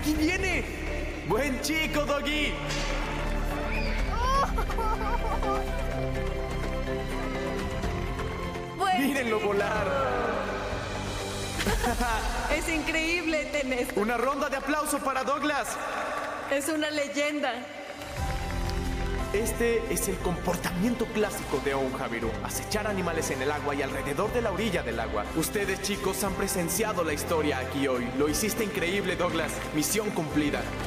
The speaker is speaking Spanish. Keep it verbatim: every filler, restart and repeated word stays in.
¡Aquí viene! ¡Buen chico, Doggy! Bueno, ¡Mírenlo volar! es increíble, Tenés. ¡Una ronda de aplauso para Douglas! Es una leyenda. Este es el comportamiento clásico de un jabiru: acechar animales en el agua y alrededor de la orilla del agua. Ustedes, chicos, han presenciado la historia aquí hoy. Lo hiciste increíble, Douglas. Misión cumplida.